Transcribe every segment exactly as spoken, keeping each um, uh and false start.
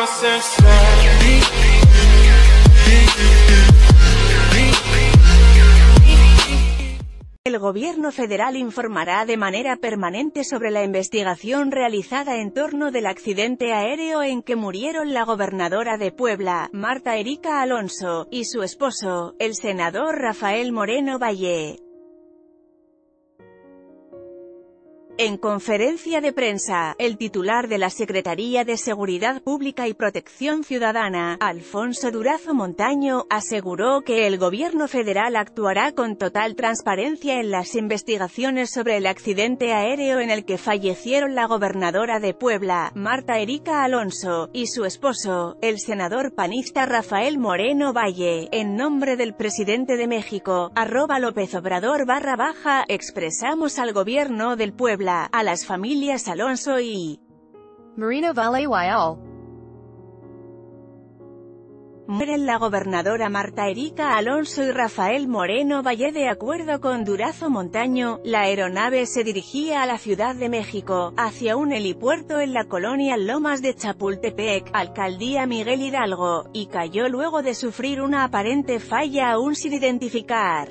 El gobierno federal informará de manera permanente sobre la investigación realizada en torno del accidente aéreo en que murieron la gobernadora de Puebla, Marta Erika Alonso, y su esposo, el senador Rafael Moreno Valle. En conferencia de prensa, el titular de la Secretaría de Seguridad Pública y Protección Ciudadana, Alfonso Durazo Montaño, aseguró que el gobierno federal actuará con total transparencia en las investigaciones sobre el accidente aéreo en el que fallecieron la gobernadora de Puebla, Marta Erika Alonso, y su esposo, el senador panista Rafael Moreno Valle. En nombre del presidente de México, arroba López Obrador barra baja, expresamos al gobierno del Puebla, a las familias Alonso y Moreno Valle Wyal. Mueren la gobernadora Marta Erika Alonso y Rafael Moreno Valle. De acuerdo con Durazo Montaño, la aeronave se dirigía a la Ciudad de México, hacia un helipuerto en la colonia Lomas de Chapultepec, alcaldía Miguel Hidalgo, y cayó luego de sufrir una aparente falla aún sin identificar.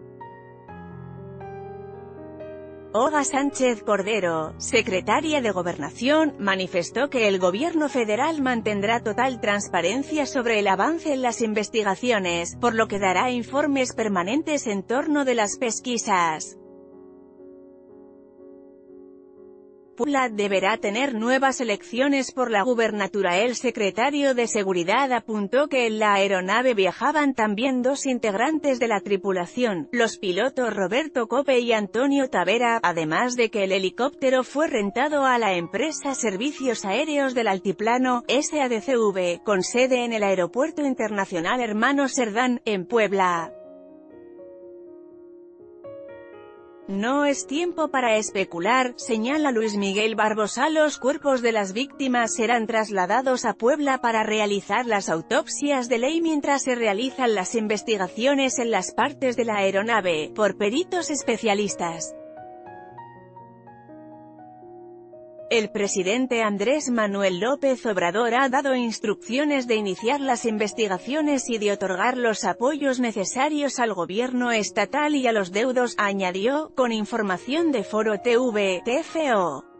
Olga Sánchez Cordero, secretaria de Gobernación, manifestó que el gobierno federal mantendrá total transparencia sobre el avance en las investigaciones, por lo que dará informes permanentes en torno de las pesquisas. Puebla deberá tener nuevas elecciones por la gubernatura. El secretario de Seguridad apuntó que en la aeronave viajaban también dos integrantes de la tripulación, los pilotos Roberto Cope y Antonio Tavera, además de que el helicóptero fue rentado a la empresa Servicios Aéreos del Altiplano, S A D C V, con sede en el Aeropuerto Internacional Hermano Cerdán, en Puebla. No es tiempo para especular, señala Luis Miguel Barbosa. Los cuerpos de las víctimas serán trasladados a Puebla para realizar las autopsias de ley mientras se realizan las investigaciones en las partes de la aeronave, por peritos especialistas. El presidente Andrés Manuel López Obrador ha dado instrucciones de iniciar las investigaciones y de otorgar los apoyos necesarios al gobierno estatal y a los deudos, añadió, con información de Foro T V, T F O.